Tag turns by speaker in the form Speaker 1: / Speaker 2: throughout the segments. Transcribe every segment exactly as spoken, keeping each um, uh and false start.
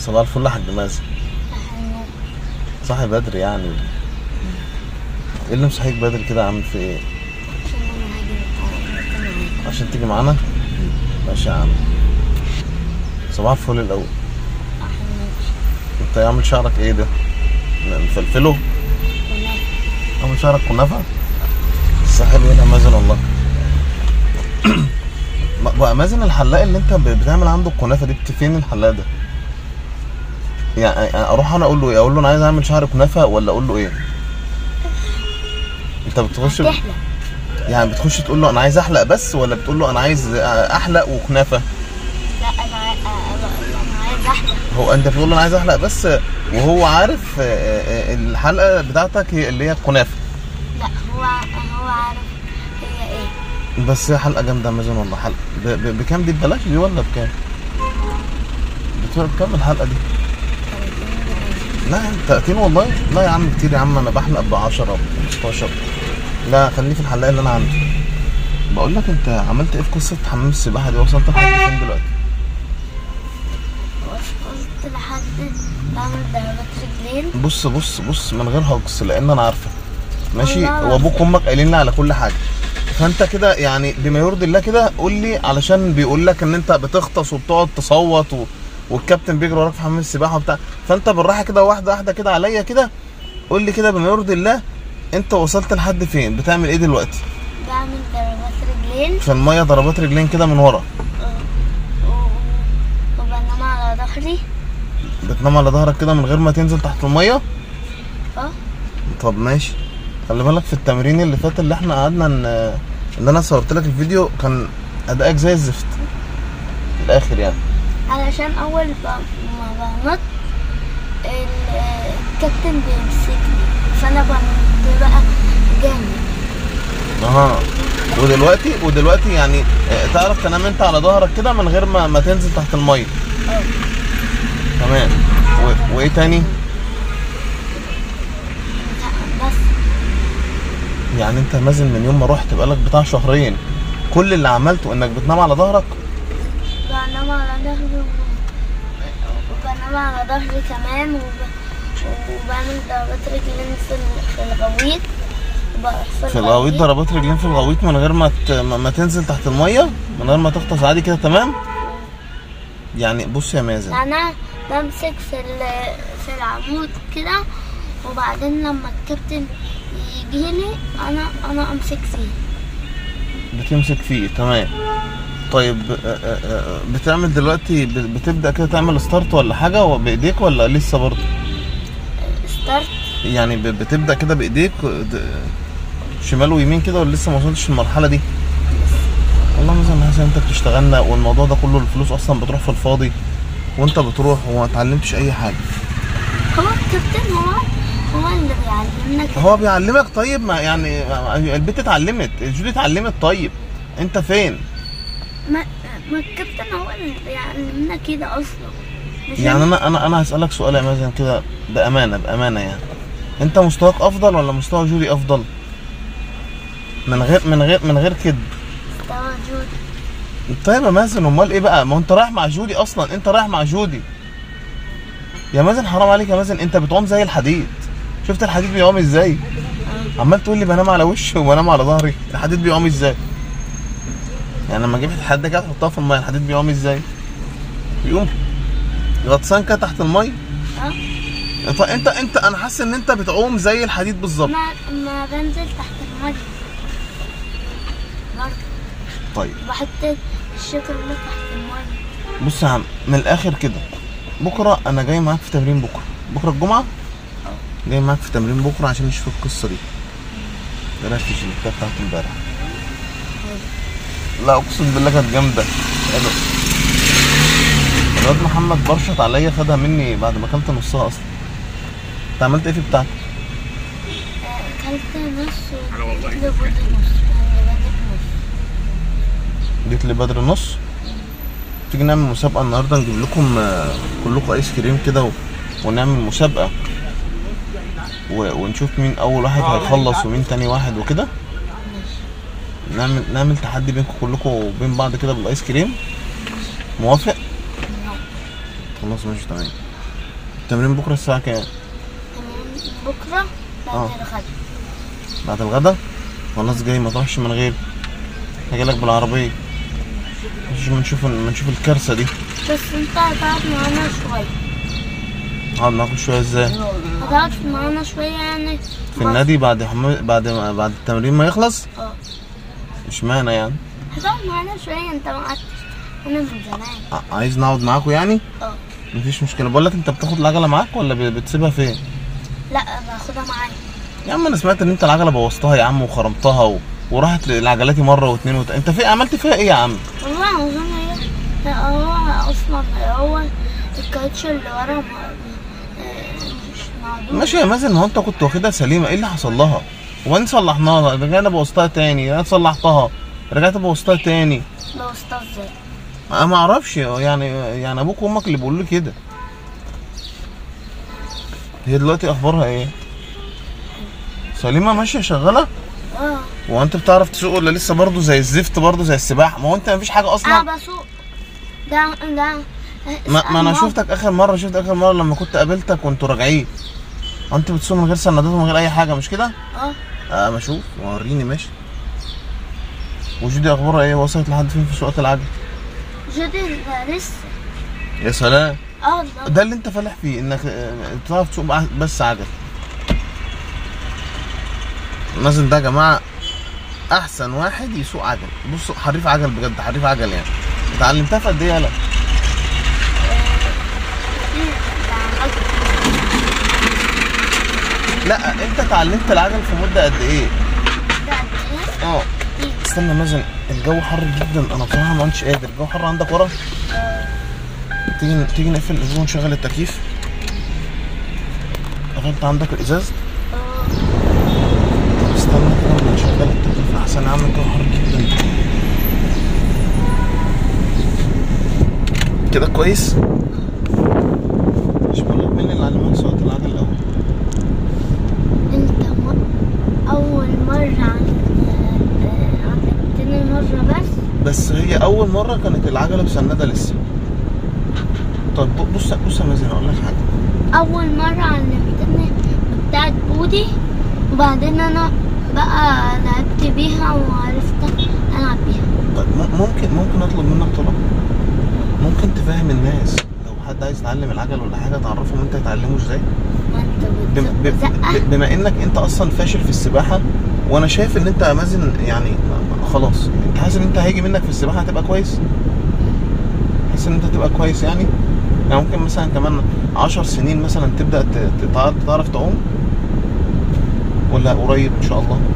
Speaker 1: صباح الفل يا حاج مازن. صاحي بدري يعني. ايه اللي مصحيك بدري كده؟ عامل في ايه؟ عشان تيجي معانا؟ ماشي يا عم. صباح الفل الاول. انت عامل شعرك ايه ده؟ مفلفله؟ عامل شعرك كنافه؟ بس حلو يا مازن والله. بقى مازن الحلاق اللي انت بتعمل عنده الكنافه دي فين الحلاق ده؟ يعني اروح انا اقول له ايه؟ اقول له انا عايز اعمل شعر كنافه ولا اقول له ايه؟ انت بتخش ب... يعني بتخش تقول له انا عايز احلق بس، ولا بتقول له انا عايز احلق وكنافه؟
Speaker 2: لا انا انا عايز احلق.
Speaker 1: هو انت بتقول له انا عايز احلق بس وهو عارف الحلقه بتاعتك هي اللي هي الكنافه؟
Speaker 2: لا هو هو عارف هي ايه.
Speaker 1: بس هي حلقه جامده يا مازن والله. حلقه ب... ب... بكام دي؟ ببلاش دي ولا بكام؟ بكام الحلقه دي؟ لا تلاتين والله. لا يا عم كتير يا عم، انا بحلق ب عشرة ب خمستاشر. لا خليني في الحلاقه اللي انا عندي. بقول لك انت عملت ايه في قصه حمام السباحه دي؟ وصلت لحد فين دلوقتي؟
Speaker 2: وصلت لحد بعمل ضربات رجلين.
Speaker 1: بص بص بص من غير هجص لان انا عارفه ماشي، وابوك وامك قايلين لي على كل حاجه. فانت كده يعني بما يرضي الله كده قول لي، علشان بيقول لك ان انت بتغطس وبتقعد تصوت و... والكابتن بيجري وراك في حمام السباحه وبتاع، فانت بالراحه كده واحده واحده كده عليا كده قول لي كده بما يرضي الله انت وصلت لحد فين؟ بتعمل ايه دلوقتي؟
Speaker 2: بعمل ضربات رجلين
Speaker 1: في الميه، ضربات رجلين كده من ورا.
Speaker 2: وبنام على ظهري.
Speaker 1: بتنام على ظهرك كده من غير ما تنزل تحت الميه؟
Speaker 2: اه.
Speaker 1: طب ماشي. خلي بالك في التمرين اللي فات اللي احنا قعدنا ان ان انا صورت لك الفيديو كان ادائك زي الزفت الاخر يعني.
Speaker 2: علشان اول ما بنط الكابتن بيمسكني فانا بنط بقى جامد.
Speaker 1: اها. ودلوقتي ودلوقتي يعني تعرف تنام انت على ظهرك كده من غير ما ما تنزل تحت الميه؟
Speaker 2: اه
Speaker 1: تمام. و... وايه تاني؟
Speaker 2: بس
Speaker 1: يعني انت مازن من يوم ما رحت بقالك بتاع شهرين كل اللي عملته انك بتنام على ظهرك؟
Speaker 2: بنام على ظهري وبنام على ظهري كمان وب... وبعمل ضربات رجلين في الغويط.
Speaker 1: في, في الغويط ضربات رجلين في الغويط من غير ما ت... ما تنزل تحت الميه، من غير ما تغطس عادي كده. تمام. يعني بص يا مازن،
Speaker 2: انا بمسك في في العمود كده وبعدين لما الكابتن يجيلي انا انا امسك فيه.
Speaker 1: بتمسك فيه. تمام. طيب بتعمل دلوقتي بتبدا كده تعمل ستارت ولا حاجه بايديك ولا لسه برضه؟
Speaker 2: ستارت
Speaker 1: يعني بتبدا كده بايديك شمال ويمين كده ولا لسه ما وصلتش للمرحله دي؟ والله مثلا حاسس انت بتشتغلنا والموضوع ده كله الفلوس اصلا بتروح في الفاضي وانت بتروح وما اتعلمتش اي حاجه.
Speaker 2: هو الكابتن هو هو اللي بيعلمنا كده.
Speaker 1: هو بيعلمك؟ طيب ما يعني البنت اتعلمت، جودي اتعلمت، طيب انت فين؟
Speaker 2: ما ما الكابتن هو اللي بيعلمنا كده اصلا.
Speaker 1: يعني انا انا انا هسألك سؤال يا مازن كده بامانه بامانه يعني انت مستواك افضل ولا مستوى جودي افضل؟ من غير من غير من غير كده.
Speaker 2: مستوى جودي.
Speaker 1: طيب يا مازن امال ايه بقى؟ ما انت رايح مع جودي اصلا، انت رايح مع جودي يا مازن. حرام عليك يا مازن، انت بتعوم زي الحديد. شفت الحديد بيعوم ازاي؟ عمال تقول لي بنام على وشي وبنام على ظهري. الحديد بيعوم ازاي؟ يعني لما جبت الحديد كده تحطها في الميه الحديد بيعوم ازاي؟ بيقوم غطسان كده تحت الميه. اه. فانت انت انا حاسس ان انت بتعوم زي الحديد بالظبط.
Speaker 2: ما ما بنزل تحت الميه برضه.
Speaker 1: طيب
Speaker 2: بحط الشوكه اللي تحت الميه.
Speaker 1: بص يا عم من الاخر كده، بكره انا جاي معاك في تمرين. بكره بكره الجمعه جاي معاك في تمرين بكره عشان نشوف القصه دي. ايه رايك في الجيلتات بتاعت امبارح؟ لا اقسم بالله كانت جامده. حلو. الواد محمد برشط عليا خدها مني بعد ما اكلت نصها اصلا. انت عملت ايه في بتاعتك؟
Speaker 2: اكلت نص وجبت له بدري نص.
Speaker 1: جيت لي بدري نص. تيجي نعمل مسابقه النهارده نجيب لكم كلكم ايس كريم كده ونعمل مسابقه ونشوف مين اول واحد هيخلص ومين تاني واحد وكده. نعمل نعمل تحدي بينكم كلكم وبين بعض كده بالايس كريم. موافق؟ خلاص ماشي تمام. التمرين بكره الساعه كام؟
Speaker 2: تمام بكرة
Speaker 1: آه.
Speaker 2: بعد الغدا.
Speaker 1: بعد الغدا؟ خلاص جاي، ما تروحش من غيري، هجيلك بالعربيه مش ما نشوف ما نشوف الكارثه دي.
Speaker 2: بس انت هتقعد معانا شوية.
Speaker 1: اقعد معاكم شويه ازاي؟
Speaker 2: هتقعد معانا شوية يعني
Speaker 1: في النادي بعد حم... بعد ما... بعد التمرين ما يخلص؟
Speaker 2: اه
Speaker 1: اشمعنى يعني؟
Speaker 2: هتقعد معانا شوية، انت ما قعدتش هنا من زمان.
Speaker 1: ع- عايز نقعد معاكم يعني؟
Speaker 2: اه
Speaker 1: مفيش مشكله. بقول لك انت بتاخد العجله معاك ولا ب... بتسيبها فين؟
Speaker 2: لا باخدها معايا.
Speaker 1: يا عم انا سمعت ان انت العجله بوظتها يا عم وخرمتها و... وراحت لعجلاتي مره واثنين وت... انت في عملت فيها ايه يا عم؟
Speaker 2: والله اظن هي لا، هو اصلا هو الكاوتش اللي ورا ما- آه، مش معدول.
Speaker 1: ماشي يا مازن، ما هو انت كنت واخدها سليمه، ايه اللي حصل لها؟ وبعدين صلحناها، رجعنا بوظتها تاني، انا صلحتها رجعت بوظتها تاني.
Speaker 2: بوظتها ازاي؟
Speaker 1: انا ما اعرفش يعني، يعني ابوك وامك اللي بيقولوا لي كده. هي دلوقتي اخبارها ايه؟ سليمه ماشيه شغاله؟
Speaker 2: اه
Speaker 1: هو انت بتعرف تسوق ولا لسه برضه زي الزفت برضه زي السباحه؟ ما هو انت مفيش حاجه اصلا.
Speaker 2: انا بسوق. ده ده
Speaker 1: ما, ما انا شفتك اخر مره شفت اخر مره لما كنت قابلتك وانتوا راجعين، انت بتسوق من غير سندات ومن غير اي حاجه مش كده؟
Speaker 2: اه
Speaker 1: اه ما اشوف وريني ماشي. وجودي اخبارها ايه؟ وصلت لحد فين في سواقه العجل؟
Speaker 2: جدي ده لسه.
Speaker 1: يا سلام،
Speaker 2: اه ده
Speaker 1: ده اللي انت فالح فيه، انك اه، بتعرف تسوق بع- بس عجل. مازن ده يا جماعه احسن واحد يسوق عجل. بص حريف عجل بجد، حريف عجل يعني. اتعلمتها في قد ايه يالا؟ لا انت اتعلمت العجل في مده قد ايه؟ اه استنى مازن، الجو حر جدا، انا بصراحه ما كنتش قادر. الجو حر عندك ورا؟ تيجي تيجي نقفل الازاز ونشغل التكييف. قفلت عندك الازاز؟ طب استنى كده اما نشغل التكييف احسن يا عم، الجو حر جدا كده. كويس. مش بقول لك مين اللي علمك سواقه العجل الاول؟
Speaker 2: انت م- اول مرة عملتني مرة بس.
Speaker 1: بس هي اول مره كانت العجله بسنده لسه. طب بص بص يا مازن اقول لك حاجه.
Speaker 2: اول مرة علمتني بتاعت بودي، وبعدين انا بقى لعبت بيها وعرفت العب بيها.
Speaker 1: طيب م- ممكن ممكن اطلب منك طلب؟ ممكن تفهم الناس لو حد عايز يتعلم العجل ولا حاجه تعرفهم انت تعلمه ازاي؟
Speaker 2: ما انت
Speaker 1: بم- ب-
Speaker 2: بتزق
Speaker 1: ب- بما انك انت اصلا فاشل في السباحه، وانا شايف ان انت يا مازن يعني خلاص، انت حاسس ان انت هيجي منك في السباحه هتبقى كويس؟ حاسس ان انت هتبقى كويس يعني؟ يعني ممكن مثلا كمان عشر سنين مثلا تبدا ت- تتع- تعرف تعوم، ولا قريب ان شاء الله؟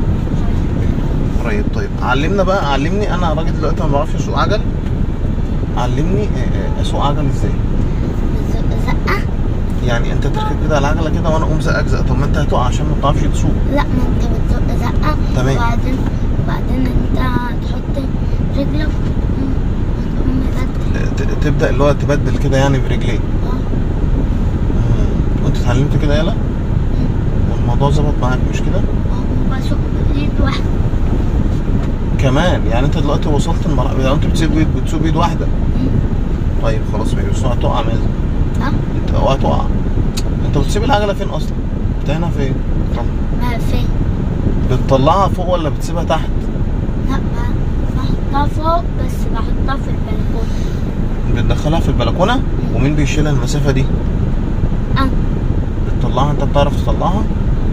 Speaker 1: قريب. طيب علمنا بقى، علمني انا راجل دلوقتي ما بعرفش اسوق عجل، علمني اه، اه، اسوق عجل ازاي؟
Speaker 2: بتزق زقة.
Speaker 1: يعني انت تركب كده على العجله كده وانا اقوم زقك زقه، طب ما انت هتقع عشان ما بتعرفش تسوق.
Speaker 2: لا ما انت بتزق زقة.
Speaker 1: تمام.
Speaker 2: وبعدين وبعدين انت هتحط رجلك وتقوم وتقوم مبدل.
Speaker 1: ت- تبدا اللي هو تبدل كده يعني برجليك.
Speaker 2: اه
Speaker 1: مم. وانت اتعلمت كده يالا؟ والموضوع ظبط معاك مش كده؟
Speaker 2: اه وبسوق بايد واحدة
Speaker 1: كمان يعني انت دلوقتي وصلت المرحله لو انت بتسيب بيد بتسوق بايد واحده. طيب خلاص ماشي، بس هتقع مازن.
Speaker 2: اه
Speaker 1: انت اوعى تقع. انت بتسيب العجله فين اصلا؟ بتعينها فين؟ طب
Speaker 2: ما فين.
Speaker 1: بتطلعها فوق ولا بتسيبها تحت؟
Speaker 2: لا ب- بحطها فوق بس بحطها في البلكونة.
Speaker 1: بتدخلها في البلكونه؟ ومين بيشيلها المسافه دي؟
Speaker 2: انا
Speaker 1: بتطلعها انت بتعرف تطلعها؟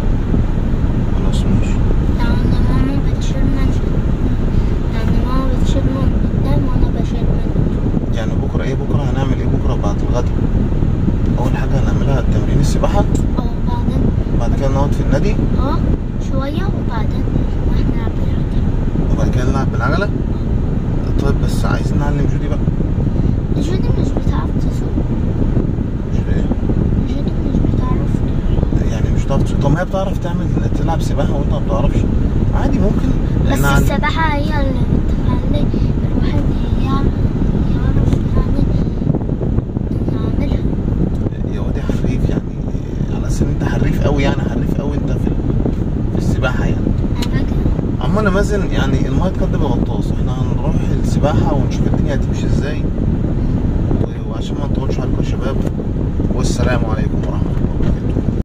Speaker 1: خلاص ماشي.
Speaker 2: يعني ماما بتشيل من يعني ماما بتشيل من قدام وانا بشيل من.
Speaker 1: يعني بكره ايه؟ بكره هنعمل ايه بكره بعد الغدا؟ اول حاجه هنعملها تمرين السباحه،
Speaker 2: اه وبعدين
Speaker 1: بعد كده نقعد في النادي،
Speaker 2: اه شوية وبعدين نروح نلعب بالعجلة.
Speaker 1: وبعد كده نلعب بالعجله. طيب بس عايزين نعلم جودي بقى.
Speaker 2: جودي مش بتعرف تسوق.
Speaker 1: مش ايه؟
Speaker 2: جودي مش بتعرف تسوق.
Speaker 1: يعني مش بتعرف تسوق؟ طب ما هي بتعرف تعمل تلعب سباحه وانت ما بتعرفش، عادي ممكن.
Speaker 2: بس
Speaker 1: نعلم-
Speaker 2: السباحة هي اللي بتخلي الواحد يعرف يعرف يعني يعملها.
Speaker 1: يا واد يا حريف يعني، على اساس ان انت حريف قوي يعني، حريف قوي انت في في السباحه يعني.
Speaker 2: انا فاكرة.
Speaker 1: عمال يا مازن يعني المايه تكدب الغطاس، احنا هنروح السباحه ونشوف الدنيا هتمشي ازاي، وعشان ما نطولش عليكم يا شباب